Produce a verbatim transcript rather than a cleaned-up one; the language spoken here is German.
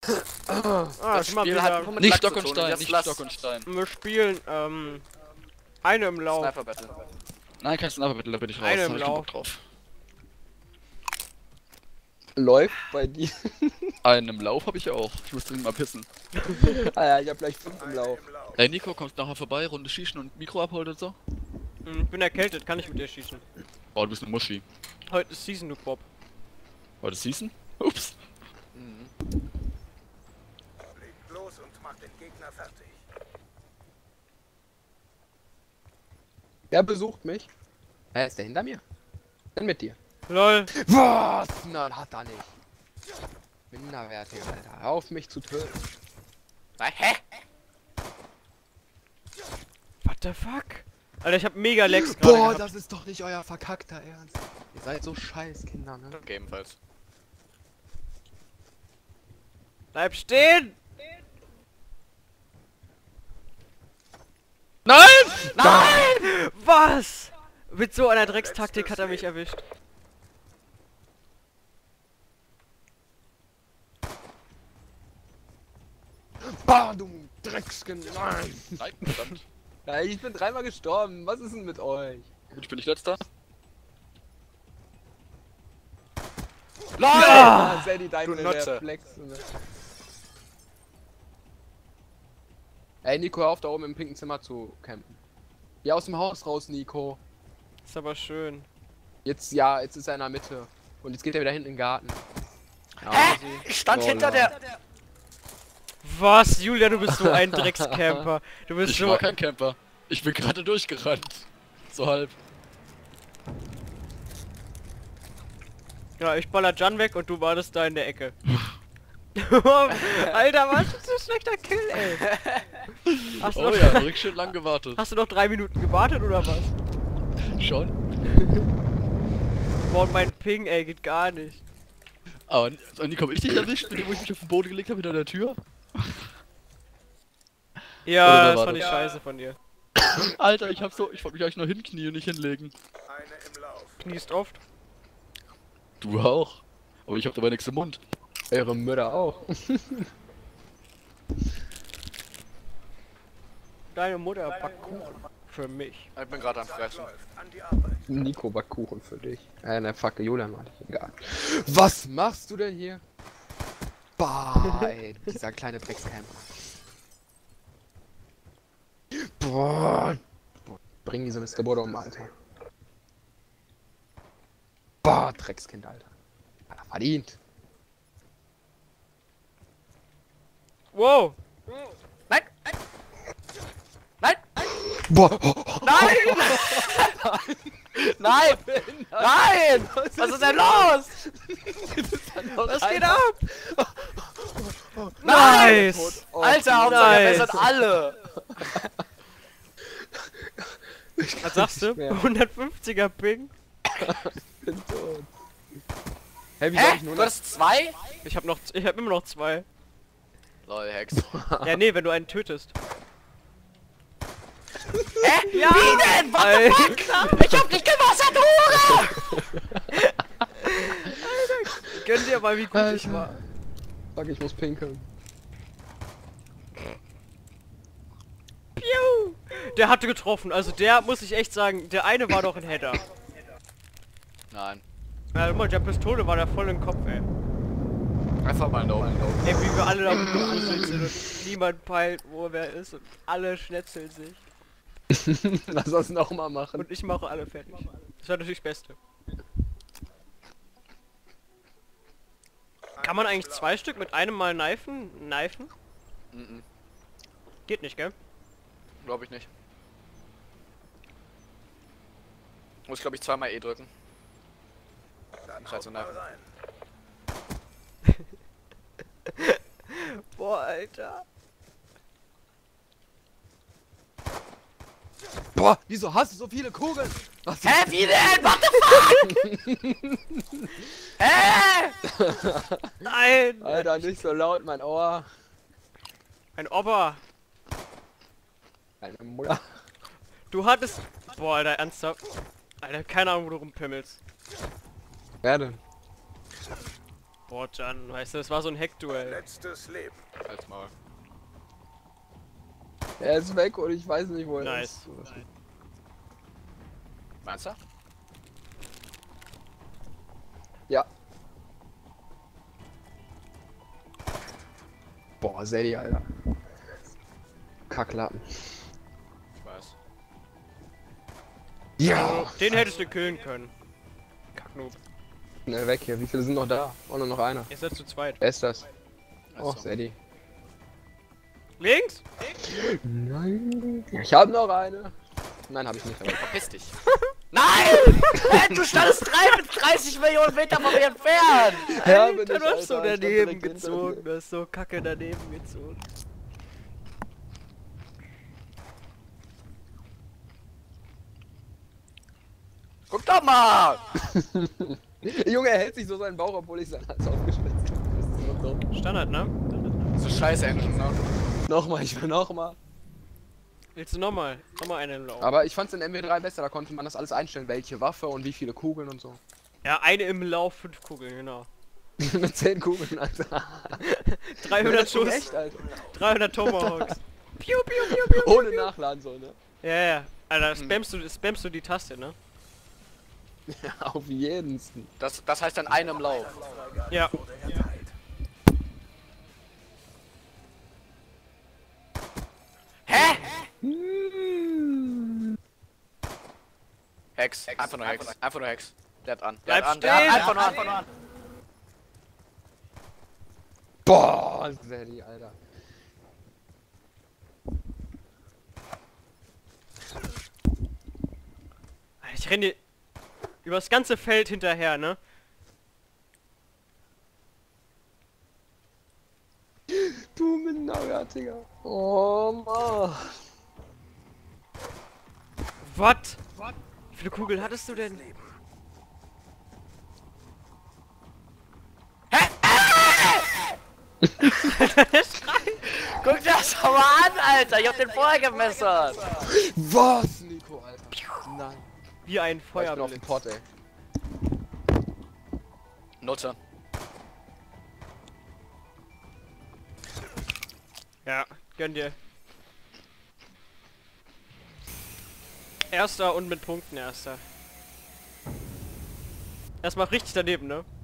Ah, Das schon mal Spiel wieder. hat nur mit Nicht Lack Stock zu und tun, Stein, jetzt nicht lass Stock und Stein. Wir spielen, ähm, eine im Lauf. Sniper Battle. Nein, kein Sniper Battle, da bin ich raus. Eine Da im hab ich keinen Lauf. Bock drauf. Läuft bei dir. Einen im Lauf habe ich auch. Ich muss dringend mal pissen. Ah ja, ich hab gleich fünf im Lauf. Ey Nico, kommst nachher vorbei, Runde schießen und Mikro abholen und so? Hm, Ich bin erkältet, kann ich mit dir schießen. Oh, du bist eine Muschi. Heute ist Season, du Bob. War das Season? Ups. Mhm. Legt los und macht den Gegner fertig. Wer besucht mich? Wer ist der hinter mir? Bin mit dir. LOL. Was? Nein, hat er nicht. Minderwertig, Alter. Hör auf mich zu töten. Hä? What the fuck? Alter, ich hab mega Lags gerade Boah, gehabt. das ist doch nicht euer verkackter Ernst. Ihr seid so scheiß Kinder, ne? Gegebenenfalls. Bleib stehen! Nein! Nein! Was? Mit so einer Dreckstaktik hat er mich erwischt. Bah, du Dreckskin. Nein. Nein, verdammt. Ja, ich bin dreimal gestorben. Was ist denn mit euch? Gut, ich bin nicht letzter. LOL! Ah, Sadie, deine du Nutze. Reflex. Ne? Ey, Nico, hör auf, da oben im pinken Zimmer zu campen. Geh aus dem Haus raus, Nico. Ist aber schön. Jetzt, ja, jetzt ist er in der Mitte. Und jetzt geht er wieder hinten in den Garten. Ja, Hä? sie- Ich stand Oh, hinter Lord. der... Was? Julia, du bist so ein Dreckscamper. Du bist Ich so... war kein Camper. Ich bin gerade durchgerannt. So halb. Ja, ich baller Jan weg und du wartest da in der Ecke. Alter, was ist das ein schlechter Kill, ey? Hast du, Oh noch, ja, richtig schön lang gewartet. hast du noch drei Minuten gewartet oder was? Schon. Boah, mein Ping, ey, geht gar nicht. Aber Nico, hab ich dich erwischt, mit dem wo ich mich auf den Boden gelegt habe hinter der Tür? Oder Ja, wer das war fand ich das? scheiße von dir. Alter, ich hab so, ich wollte mich eigentlich nur hinknien und nicht hinlegen. Eine im Lauf. Kniest oft. Du auch. Aber ich hab dabei nichts im Mund. Eure Mütter auch. Deine Mutter backt Kuchen. Für mich. Ich bin gerade am Fressen. Läuft an die Arbeit. Nico backt Kuchen für dich. Äh, ne, fuck, Julian war nicht egal. Was machst du denn hier? Bah, ey, dieser kleine Dreckscamper. Boah. Bring diese Mister Bodo um, Alter. Boah, Dreckskind, Alter. Hat er verdient. Wow! Nein! Nein! Boah. Nein! Nein! Nein! Was ist denn los? Was geht ab? Nice! Nice! Oh, Alter, Hauptsache, nice. wir sind alle! Was sagst du? Nicht mehr. hundertfünfziger Ping? Ich bin tot. Hey, wie soll Hä? ich nur Du hast zwei? Ich hab noch, ich hab immer noch zwei. Lol, Hex. Ja, nee, wenn du einen tötest. Hä? Ja! Wie denn? What the Alter. fuck? Ich hab dich gewassert, Hure! Gönn dir mal, wie gut ich Alter. war. Fuck, ich muss pinkeln. Piu! Der hatte getroffen, also der, muss ich echt sagen, der eine war doch ein Header. Nein. Ja, guck mal, der Pistole war da voll im Kopf, ey. Einfach mal no. Ey, wie wir alle da rumgewuselt sind und niemand peilt, wo wer ist und alle schnetzeln sich. Lass uns noch mal machen. Und ich mache alle fertig. Das war natürlich das Beste. Kann man eigentlich zwei Stück mit einem Mal kneifen? Kneifen? Mhm. Geht nicht, gell? Glaub ich nicht. Muss glaube ich zweimal E drücken. Dann Scheiße, haut mal nein. rein. Boah, Alter. Boah, wieso hast du so viele Kugeln? Was Hä, wie denn? What the fuck? Hä? Nein! Alter, nicht so laut, mein Ohr. Ein Ober. Meine Mutter. Du hattest... Boah, Alter, ernsthaft. Alter, keine Ahnung, wo du rumpimmelst. Wer denn? Bojan, weißt du, das war so ein Heckduell. Letztes Leben. Als mal. Er ist weg und ich weiß nicht, wo er Nice. ist. Meinst du? Ja. Boah, Sadie, Alter. Kacklappen. Ich weiß. Ja! Den hättest du killen können. Kacknoob. Schnell weg hier. Wie viele sind noch da? Oh, nur noch einer. Ist er zu zweit. Wer ist das? Oh, Also. Sadie. Links? Nein. Ich habe noch eine. Nein, habe ich nicht. Aber Verpiss dich. Nein! Du standest dreißig Millionen Meter von mir entfernt! Ja, bin Alter, ich, du hast so Alter. Ich stand daneben direkt hinter gezogen. dir. Du hast so kacke daneben gezogen. Guck doch mal! Junge, er hält sich so seinen Bauch, obwohl ich seinen Hals aufgeschnitzt habe. Das ist so dumm. Standard, ne? So scheiß Engine, ne? Nochmal, ich will nochmal. Willst du nochmal? Nochmal einen Lauf. Aber ich fand's in M W drei besser, da konnte man das alles einstellen, welche Waffe und wie viele Kugeln und so. Ja, eine im Lauf, fünf Kugeln, genau. Mit zehn Kugeln, Alter. dreihundert Schuss, Echt, Alter. dreihundert Tomahawks. Piu, piu, piu, piu. Ohne Nachladen so, ne? Ja, ja. Alter, spammst du, spammst du die Taste, ne? Ja, auf jeden. Das, das heißt an einem Lauf. Ja. Hä? Hm. Hex. Einfach nur Hex. Einfach nur Hex. Der hat an. Der Bleib hat an. Der hat stehen. einfach nur an. Einfach nur an. Boah, Sadie, Alter. Ich renne dir über das ganze Feld hinterher, ne? Du Minauer, Digga. Oh, Mann. Was? Wie viele Kugeln hattest du denn? Guck dir das doch mal an, Alter. Ich hab den vorher gemessert. Was, Nico, Alter? Nein. Wie ein Ich bin auf dem Feuerblitz. Pott, ey. Nutzer. Ja, gönn dir. Erster und mit Punkten erster. Das macht richtig daneben, ne?